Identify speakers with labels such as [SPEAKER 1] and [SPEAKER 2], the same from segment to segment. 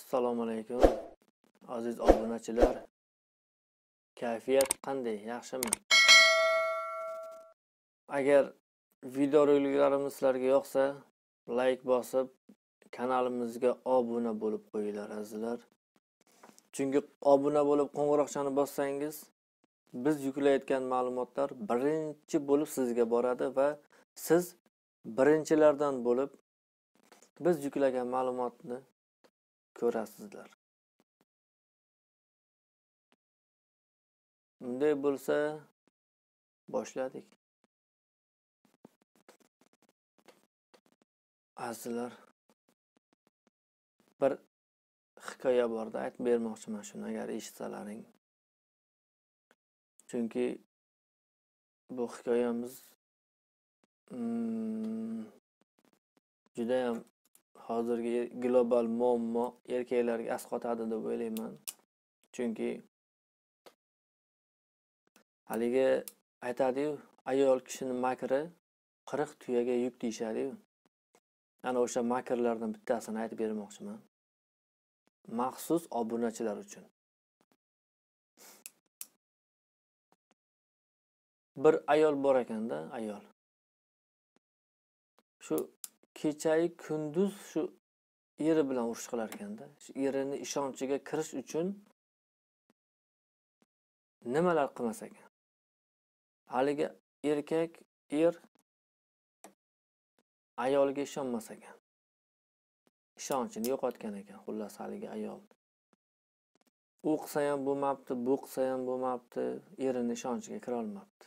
[SPEAKER 1] Assalomu alaykum aziz obunachilar. Kayfiyat qanday? Yaxshimi? Agar videoroliklarimiz sizlarga yoqsa, like bosib, kanalimizga obuna bo'lib qo'yinglar azizlar. Chunki obuna bo'lib qo'ng'iroqchani bossangiz, biz yuklayotgan ma'lumotlar birinchi bo'lib sizga boradi va siz birinchilardan bo'lib biz yuklagan ma'lumotni ko'rasizlar. Bunday bo'lsa, boshladik. Azizlar, bir hikoya borda aytib bermoqchiman shuni agar eshitsalaring. Chunki bu hikoyamiz juda ham hozirgi global muammo erkaklarga asqotadi deb o'ylayman. Chunki haligi aytadi-yu, ayol kishining makri 40 tuyaga yuk deyishadi-yu. Ana o'sha makrlardan bittasini aytib bermoqchiman. Maxsus obunachilar uchun. Bir ayol bor ekanda, ayol. Shu kechayi kunduz shu eri bilan urush qilar ekanda. Shu erini ishonchiga kirish uchun nimalar qilmas ekan. Haligi erkak, ayolga ishonmas ekan. Ishonchini yo'qotgan ekan, xullas haligi ayol. U qilsa ham bo'lmabdi, bu qilsa ham bo'lmabdi, erini ishonchiga kira olmabdi.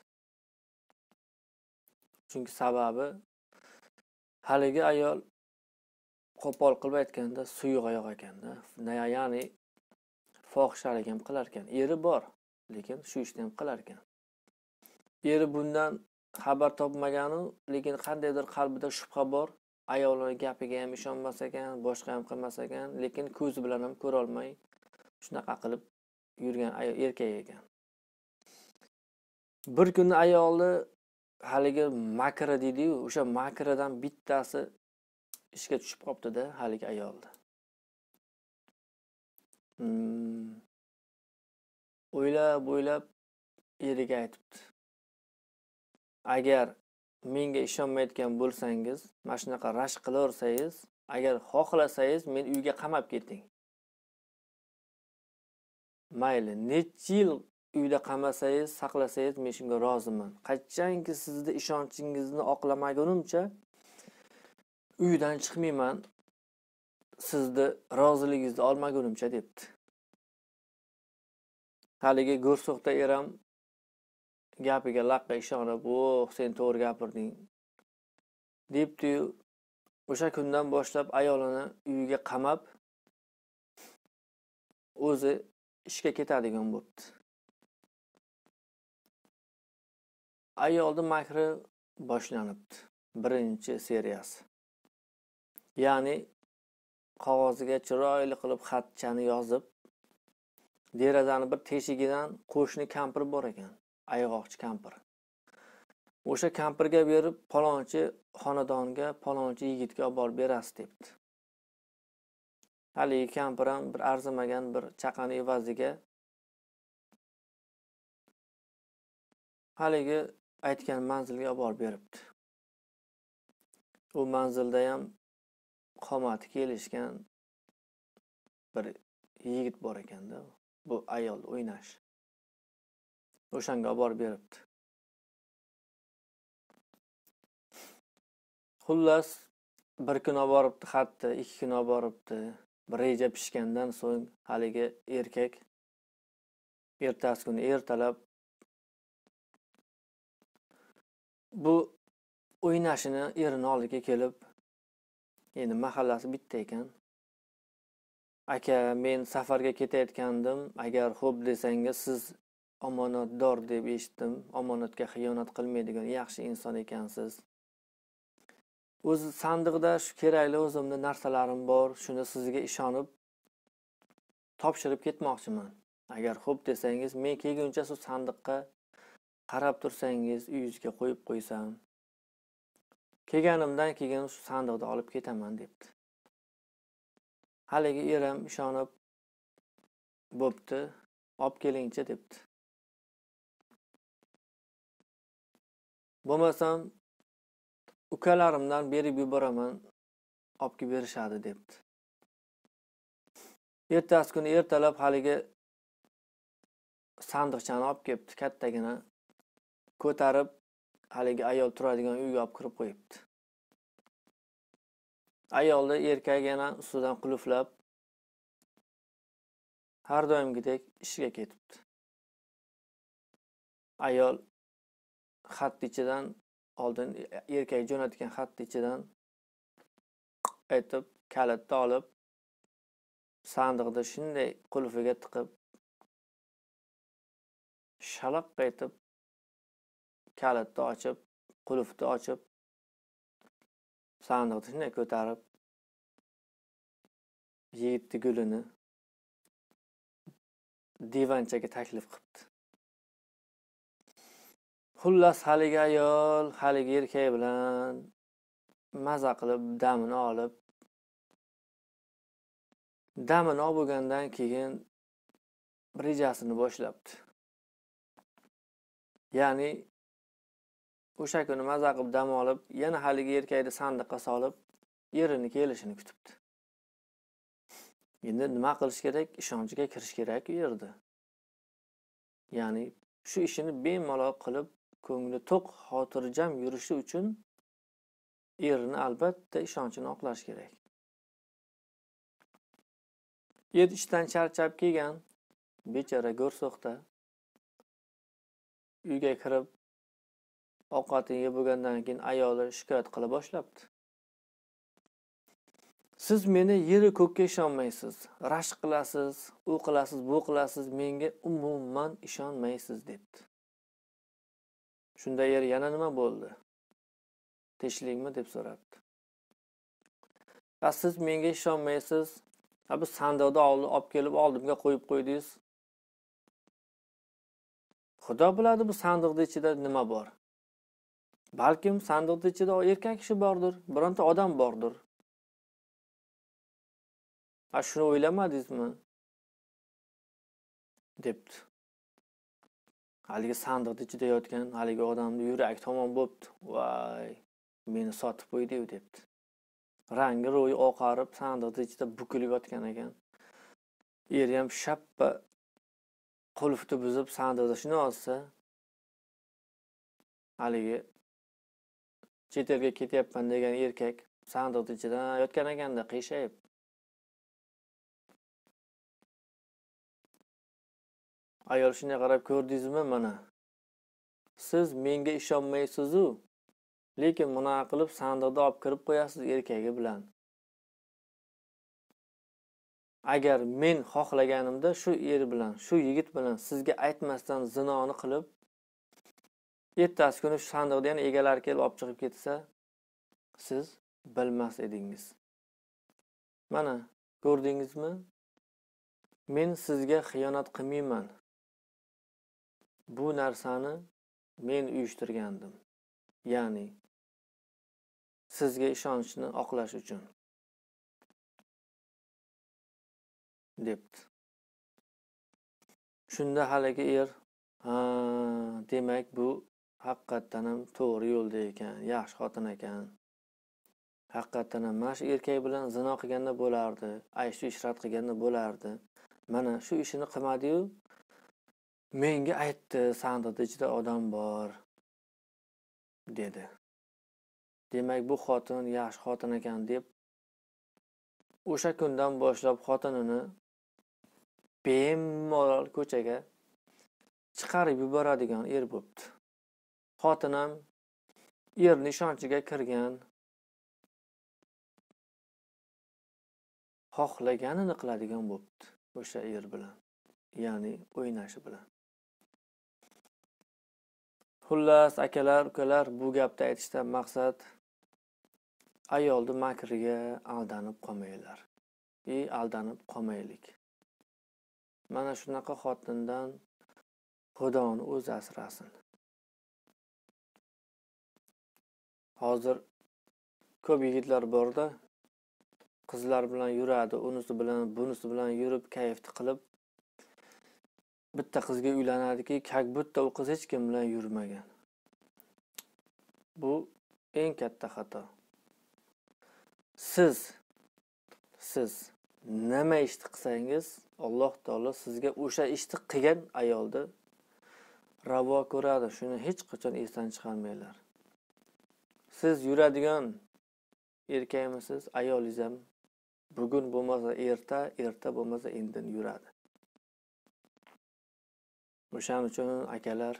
[SPEAKER 1] Chunki sababi haligi ayol qo'pol qilib aytganda suyuq oyoq ekanda. Ya'ni fohishalik ham qilar ekan. Eri bor, lekin shu ishni ham qilar ekan. Eri bundan xabar topmaganu, lekin qandaydir qalbida shubha bor. Ayolning gapiga ham ishonmas ekan, boshqa ham qilmas ekan, lekin ko'zi bilan ham ko'ra olmay shunaqa qilib yurgan erkak ekan. Bir kuni ayolni haligi makri deydi-yu, o'sha makridan bittasi ishga tushib qopti-da haligi ayolda. O'ylab eriga aytibdi. Agar menga ishonmayotgan bo'lsangiz, mana shunaqa rashk qilaversangiz, agar xohlasangiz men uyga qamab keting. Mayli, necha yil uyda qamasangiz, saqlasangiz men shunga roziman. Qachonki sizni ishonchingizni oqlamagunimcha uydan chiqmayman. Sizni roziligingizni olmagunimcha debdi. Haligi go'rso'xta eram gapiga laqqa ishonib, sen to'g'ri gapirding" debdi-yu, o'sha kundan boshlab ayolini uyiga qamab o'zi ishga ketadigan bo'ldi. Ayolning makri boshlanibdi. Birinchi seriyasi. Ya'ni qog'oziga chiroyli qilib xatchani yozib, derazani bir teshigidan qo'shni kampir bor ekan, ayg'oqchi kampir. O'sha kampirga berib, palonchi xonadonga, palonchi yigitga olib borib berasiz debdi. Haligi kampir ham bir arzimagan bir chaqani evaziga haligi aytgan manzilga olib borib beribdi. U manzilda ham qomati kelishgan bir yigit bor ekanda, bu ayol o'ynash. O'shanga olib borib beribdi. Xullas, bir kun olib boribdi xatni, 2 kun olib boribdi. Bir reja pishgandan so'ng haligi erkak ertasi kuni ertalab bu o'ynashini erining oldiga kelib, endi mahallasi bitta ekan. "Aka, men safarga ketayotgandim. Agar xo'p desangiz, siz omonatdor deb eshitdim. Omonatga xiyonat qilmaydigan yaxshi inson ekansiz. O'zi sandiqda shu kerakli o'zimda narsalarim bor. Shuni sizga ishonib topshirib ketmoqchiman. Agar xo'p desangiz, men kelguncha shu sandiqqa qarab tursangiz, uyingizga qo'yib qo'ysam. Kelganimdan keyin shu sandiqni olib ketaman" debdi. Haligi er ham ishonib, bo'pti, olib kelingchi debdi. Bo'lmasam ukalarimdan berib yuboraman, olib kelib berishadi debdi. Ertasi kuni ertalab haligi sandiqchani olib kelibdi, kattagina ko'tarib haligi ayol turadigan uyga olib kirib qo'yibdi. Ayolni erkak yana ustidan qulflab har doimgidek ishga ketibdi. Ayol xat ichidan oldin erkak jo'natgan xat ichidan aytib kalitni olib sandiqda shunday qulfiga tiqib shalaq aytib kalitni ochib, qulfni ochib sandiqni shunday ko'tarib yigitni gulini divanchaga taklif qilibdi. Xullas haligi ayol haligi erkak bilan maza qilib damini olib bo'lgandan keyin rejasini boshlabdi. Ya'ni o'sha kuni maza qilib dam olib, yana haligi erkakni sandiqqa solib, erini kelishini kutibdi. Endi nima qilish kerak? Ishonchga kirish kerak u yerda. Ya'ni shu ishini bemalol qilib, ko'ngli to'q, xotirjam yurishi uchun erini albatta ishonchini oqlash kerak. Er ishdan charchab kelgan, bechora go'rsoqda uyga kirib ovqatini yeb bo'lgandan keyin ayoli shikoyat qila boshlabdi. Siz meni yeri ko'kka ishonmaysiz, rashk qilasiz, u qilasiz, bu qilasiz, menga umuman ishonmaysiz debdi. Shunda er yana nima bo'ldi? Tinchlikmi deb so'rabdi. Siz menga ishonmaysiz, bu sandiqni olib kelib oldimga qo'yib qo'ydingiz. Xudo biladi bu sandiqning ichida nima bor. Balkim sandiqning ichida erkak kishi bordir, bironta odam bordir. Shuni o'ylamadingizmi? debdi. Haligi sandiqning ichida yotgan haligi odamning yuragi tomon bo'pti. Voy, meni sotib qo'ydi-yu debdi. Rangi ro'yi oqarib, sandiqning ichida bukilib yotgan ekan. Er ham shappa qulfni buzib sandiqda shuni olsa, haligi chet elga ketyapman degan erkak sandiqning ichida yotgan ekanda qiyshayib. Ayol shunday qarab, ko'rdingizmi mana? Siz menga ishonmaysiz-ku, lekin buna qilib sandiqda olib kirib qo'yasiz erkagi bilan. Agar men xohlaganimda shu er bilan, shu yigit bilan sizga aytmasdan zinoni qilib, ertasi kuni shu sandiqni yana egalari kelib olib chiqib ketsa, siz bilmas edingiz. Mana, ko'rdingizmi? Men sizga xiyonat qilmayman. Bu narsani men uyushtirgandim. Ya'ni sizga ishonchni oqlash uchun debdi. Shunda haligi er, demak bu haqiqatan ham to'g'ri yo'lda ekan, yaxshi xotin ekan. Haqiqatan ham mana shu erkak bilan zino qilganda bo'lardi, aysh ishrat qilganda bo'lardi. Mana shu ishini qilmadi-yu, menga aytdi, sandiqning ichida odam bor dedi. Demak bu xotin yaxshi xotin ekan deb o'sha kundan boshlab xotinini bemalol ko'chaga chiqarib yuboradigan er bo'pti. Xotin ham erning ishonchiga kirgan, xohlaganini qiladigan bo'pti o'sha er bilan, ya'ni o'ynashi bilan. Xullas, akalar, ukalar, bu gapni aytishdan maqsad ayolning makriga aldanib qolmanglar. Aldanib qolmaylik. Mana shunaqa xotindan Xudoni o'zi asrasin. Hozir ko'p yigitlar borda, qizlar bilan yuradi, unisi bilan, bunisi bilan yurib, kayfni qilib bitta qizga uylanadiki, как будто u qiz hech kim bilan yurmagan. Bu eng katta xato. Siz nima ishni qilsangiz, Alloh taolo sizga o'sha ishni qilgan ayolni ravo ko'radi. Shuni hech qachon esdan chiqarmanglar. Siz yuradigan erkakmisiz, ayolingiz ham bugun bo'lmasa erta, erta bo'lmasa indin yuradi. O'shaning uchun akalar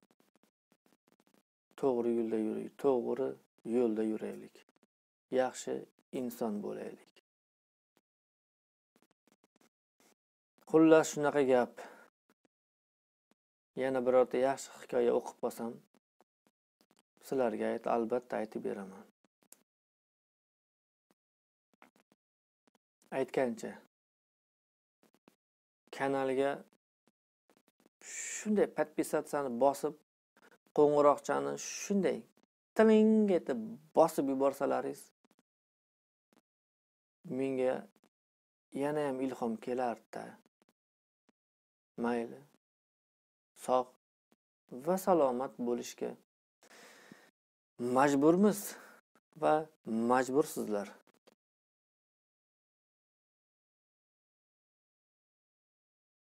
[SPEAKER 1] to'g'ri yo'lda yuraylik. Yaxshi inson bo'laylik. Xullas shunaqa gap. Yana birorta yaxshi hikoya o'qib qolsam, sizlarga albatta aytib beraman. Aytgancha kanalga shunday podpisatsiyani bosib, qo'ng'iroqchani shunday tiling etib bosib yuborsalaringiz, menga yana ham ilhom kelardi. Mayli. Sog' va salomat bo'lishga majburmiz va majbursizlar.